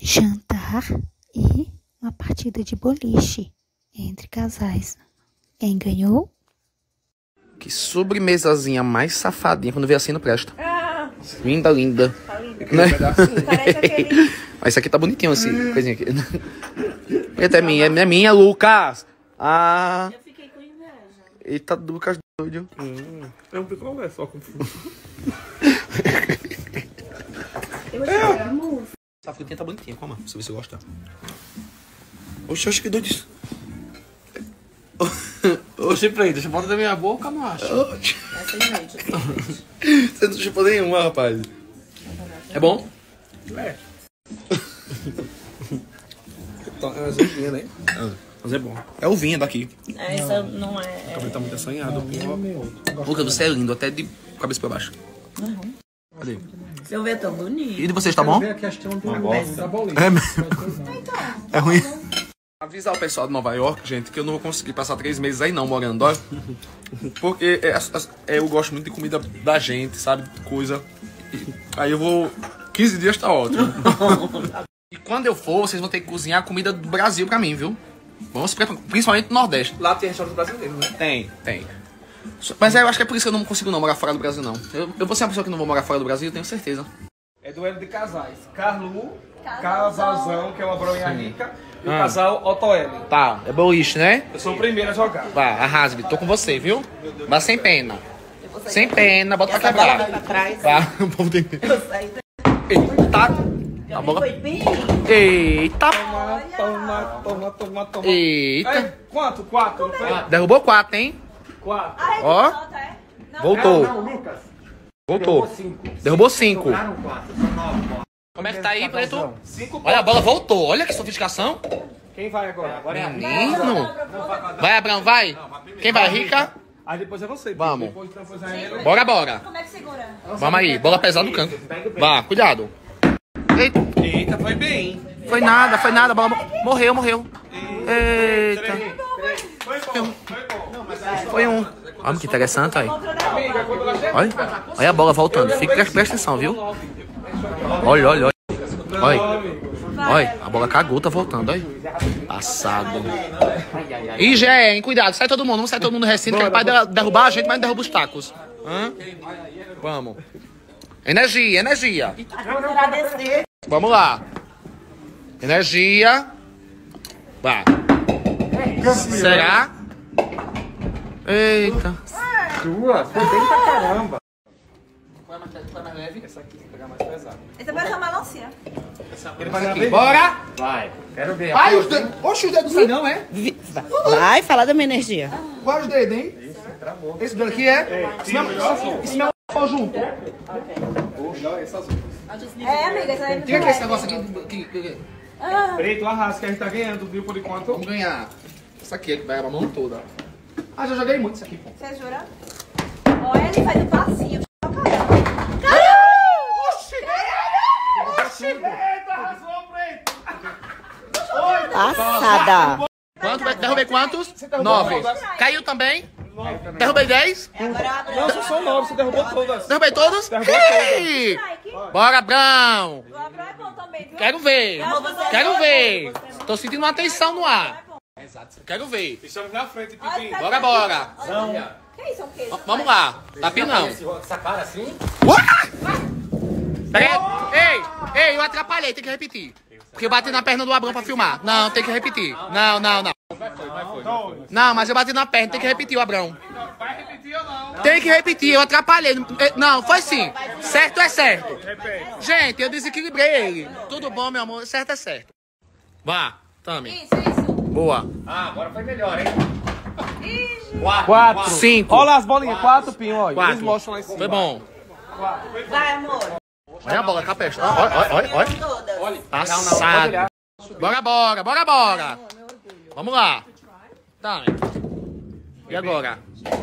jantar e uma partida de boliche entre casais. Quem ganhou? Que sobremesazinha mais safadinha. Quando vê assim, não presta. Linda, linda. Tá lindo. Né? Parece aquele... Mas isso aqui tá bonitinho assim. Coisinha aqui. Eita, é minha, Lucas. Ah. Eu fiquei com inveja. Eita, Lucas doido. É um picolé só com fruta. Eu vou tirar a música. Essa frutinha tá bonitinha, calma. Deixa eu ver se eu gosto. Oxe, acho que doido isso. Oxe, Frei, deixa eu botar na minha boca, não acho. Essa é gente. Você não chupou nenhuma, rapaz. É bom? É. É azevinha, né? Mas é bom. É o vinho daqui. Essa não é... O cabelo tá muito assanhado. Lucas, você é lindo, até de cabeça pra baixo. Cadê? Seu ver é tão bonito. E de vocês, tá bom? a questão do Péssimo. É mesmo. É ruim. Avisar o pessoal de Nova York, gente, que eu não vou conseguir passar 3 meses aí não, morando, ó. Porque eu gosto muito de comida da gente, sabe? Coisa. Aí eu vou... 15 dias tá ótimo. E quando eu for, vocês vão ter que cozinhar a comida do Brasil pra mim, viu? Vamos preparar, principalmente no Nordeste. Lá tem restaurante brasileiro, né? Tem. Mas eu acho que é por isso que eu não consigo não morar fora do Brasil, não. Eu vou ser uma pessoa que não vou morar fora do Brasil, eu tenho certeza. É duelo de casais. Carlu, Casalzão, que é uma broinha rica, e o casal Otoeli. Tá, é boliche, né? Eu sou o primeiro a jogar. Vá, arrase, tô com você, viu? Mas sem pena. Sem pena, bota pra quebrar. Pra trás. Vá, o povo tem medo. Eu saí Eita! A bola... Foi bem. Eita! Toma. Eita! Ei, quanto? 4, não foi? Derrubou 4, hein? 4. Ó, voltou. Não, Lucas. Voltou. Derrubou 5. Como é que tá aí, Preto? 5 Olha, a bola voltou. Olha que sofisticação. Quem vai agora? Agora é a Rica. Menino. Vai, Abrão, vai. Quem vai, Rica? Aí depois é você. Vamos. Depois é ele. Bora. Como é que segura? Vamos aí, bola pesada no canto. Vá, cuidado. Eita, Eita, foi bem. foi nada, a bola morreu. Eita, Foi bom. foi um. Olha que interessante aí. Amiga, quando ela chega... Olha a bola voltando. Presta atenção, viu? Olha. Olha, a bola cagou, tá voltando, olha. Passado. Ih, Gé, hein, cuidado, sai todo mundo, vamos sair todo mundo do recinto, que é capaz de derrubar a gente, mas não derruba os tacos. Vamos. Energia. Vamos lá. Energia. Vá. Será? Eita. Tua, foi bem pra caramba. Qual é mais leve? Essa aqui tem que pegar mais pesado. Essa vai chamar lancia. Ele vai na vez. Bora! Vai. Quero ver. Ai, os dedos. Oxe, os dedos não sai não, é? Vai falar da minha energia. Qual os dedos, hein? Esse dedo aqui é? Esse meu pau junto. É, amiga, essa aí Tira aqui esse negócio aqui. Preto, arrasa que a gente tá ganhando, viu, por enquanto. Vamos ganhar. Essa aqui é que vai a mão toda. Ah, já joguei muito isso aqui, pô. Você jura? Olha, ele faz um passinho. Passada. Quanto? Derrubei quantos? 9. Caiu também? Derrubei 10? Não, só são 9, você derrubou todas. Derrubei todos? Derrubou Ih! Bora, Brão! O Abraão é bom também, viu? Quero ver. Tô sentindo uma tensão no ar. Quero ver. Estamos na frente, Pipim. Bora. Que isso, é o quê? Vamos lá. Tapi não. Essa cara assim? Pera aí. Ei, eu atrapalhei, tem que repetir. Porque eu bati na perna do Abrão pra filmar. Não, tem que repetir. Não. Não, mas eu bati na perna, tem que repetir o Abrão. Vai repetir ou não? Tem que repetir, eu atrapalhei. Não, foi sim. Certo é certo. Gente, eu desequilibrei ele. Tudo bom, meu amor? Certo é certo. Vá, Tami. Isso. Boa. Ah, agora foi melhor, hein? 4, 5. Olha as bolinhas, 4, Pinho, olha. 4. Eles mostram lá em cima. Foi bom. Vai, amor. Olha a bola, capesta. Olha. Todas. Passado. Bora. Vamos lá. Tá. E agora?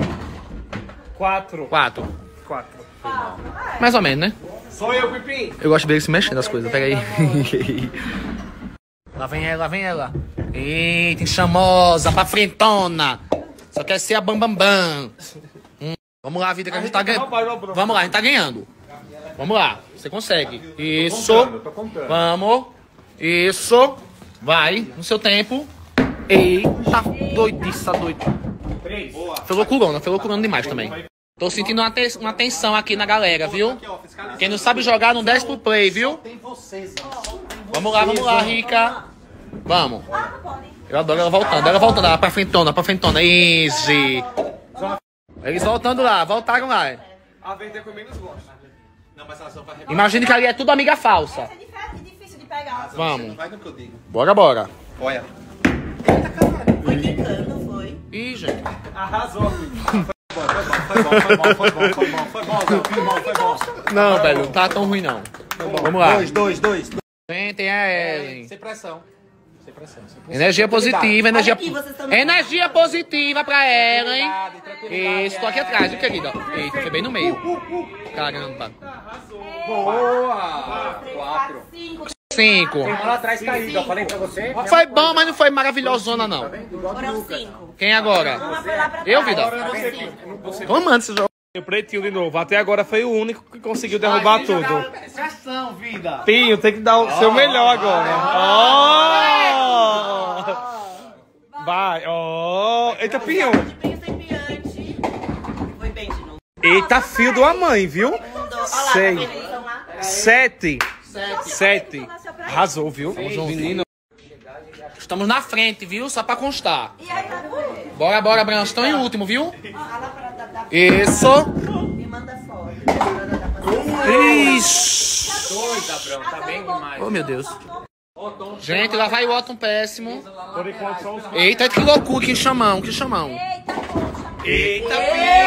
4. 4. Mais ou menos, né? Sou eu, Pipim. Eu gosto dele se mexendo nas coisas. Pega aí. Lá vem ela. Eita, chamosa, pra frentona. Só quer ser a bambambam. Vamos lá, vida, que a gente tá ganhando. Vamos lá, a gente tá ganhando. Vamos lá, você consegue. Isso. Tô contando. Vamos. Isso. Vai, no seu tempo. Eita, doidiça, doido. 3. Boa. Foi loucurando demais também. Tô sentindo uma tensão aqui na galera, viu? Quem não sabe jogar, não desce pro play, viu? Vamos lá, Rica. Vamos. Eu adoro ela voltando, ela pra frentona, easy. Eles voltaram lá. A verde é que eu menos gosto. Imagine que ali é tudo amiga falsa. Essa é difícil de pegar. Vamos. Vai no que eu digo. Bora. Olha. Foi quicando, foi. Ih, gente. Arrasou. Foi bom. Não, velho, não tá tão ruim, não. Vamos lá. 2. Sentem a Ellen. Sem pressão. Energia positiva, Olha aqui, vocês estão no- energia positiva pra Ellen. Isso, tô aqui atrás, viu, querida? Eita, foi bem no meio. Caramba. Boa. 4. 5. Lá atrás caído, eu falei pra você. Foi bom, mas não foi maravilhosona, não. Foram 5. Quem agora? Uma foi lá pra Eu, trás. vida? Foram 5. Tô amando esse jogo. O pretinho de novo. Até agora foi o único que conseguiu derrubar tudo. Pressão, vida. Pinho, tem que dar o seu melhor agora. Vai. Eita, Pinho. Foi bem de novo. Eita, fio da mãe, viu? Olha lá, 6. tá vendo? Eles estão lá. 7. 7. Arrasou, viu? Menino. Estamos na frente, viu? Só pra constar. E aí, tá doendo? Bora, Branco. Estão em último, viu? Olha lá pra dar. Isso. Me manda fora. Ixi. Tá bem demais. Oh, meu Deus. Gente, lá vai o Otton péssimo. Por enquanto só os... Eita, que loucura, que chamão. Eita,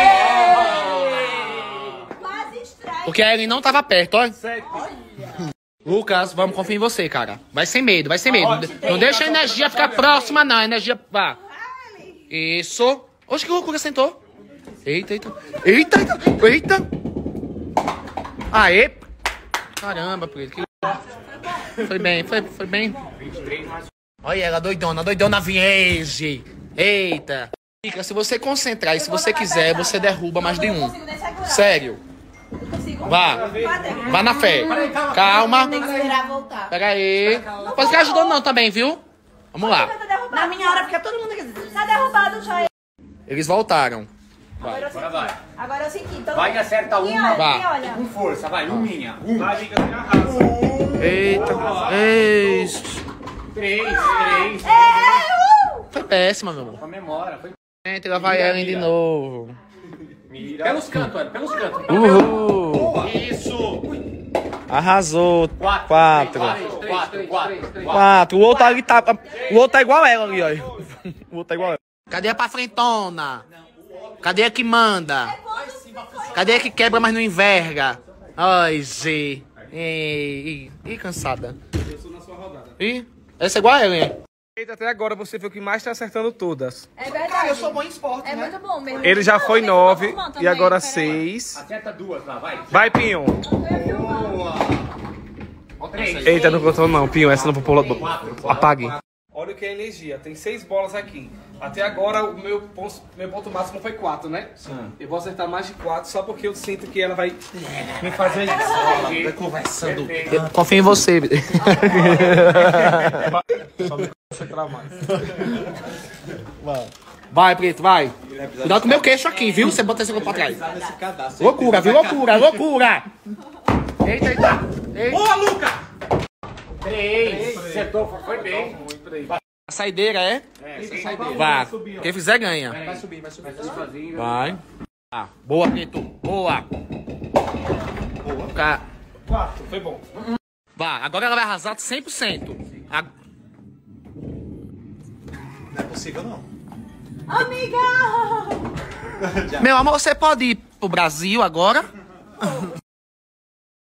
quase estranho. Porque a Ellen não tava perto, ó. Lucas, vamos confiar em você, cara. Vai sem medo. Não deixa a energia ficar próxima, não. A energia... Vá. Isso. Oxe, que loucura, sentou. Eita. Aê. Caramba, Preto. Foi bem. Olha ela, doidona Viege. Eita. Fica, se você concentrar e se você quiser, você derruba mais de um. Sério. Vá na fé. Calma. Tem que esperar voltar. Pera aí. Não pode ficar ajudando não também, viu? Vamos lá. Na minha hora fica todo mundo aqui. Tá derrubado já. Eles voltaram. Agora eu senti. Então, Vai que acerta quem uma. olha, Vá. quem olha? Com força, vai. Minha. Vai, Mica, você arrasa. Eita. Eita. 3. Foi péssima, meu amor. Comemora. Foi... Gente, lá vai Ellen de novo. Mira. Pelos cantos, Ellen. Pelos cantos. Uhul. Isso. Arrasou. 4. 4. O outro ali tá... O outro tá igual ela ali, ó. O outro tá igual ela. Cadê a pra frentona? Cadê a que manda? Cadê a que quebra, mas não enverga? Ai, G. Ih, cansada. Ih, essa é igual a Ellen. Eita, até agora você foi o que mais tá acertando todas. É verdade. Eu sou bom em esporte, É né? muito bom mesmo. Ele já foi 9 Irmão, e também, agora pera aí. 6. Acerta 2 lá, vai. Vai, Pinho. Boa. 3. Eita, não contou não, Pinho. Essa não vou pular. Apague. Olha o que é energia. Tem 6 bolas aqui. Até agora o meu ponto máximo foi 4, né? Sim. Eu vou acertar mais de 4 só porque eu sinto que ela vai me fazer isso. Vai conversando. Eu confio em você. Só me concentrar mais. Vai, Preto, vai. Cuidado com o meu queixo aqui, viu? Você bota esse pra trás. Nesse cadastro. Loucura, viu? Loucura. Eita. Boa, Luca! 3. Acertou, foi bem. A saideira é? Vá. Quem fizer ganha. Vai subir. Vai. Ah, boa, Preto. Boa. 4, foi bom. Vá, agora ela vai arrasar 100%. Não é possível, não. Amiga! Meu amor, você pode ir pro Brasil agora?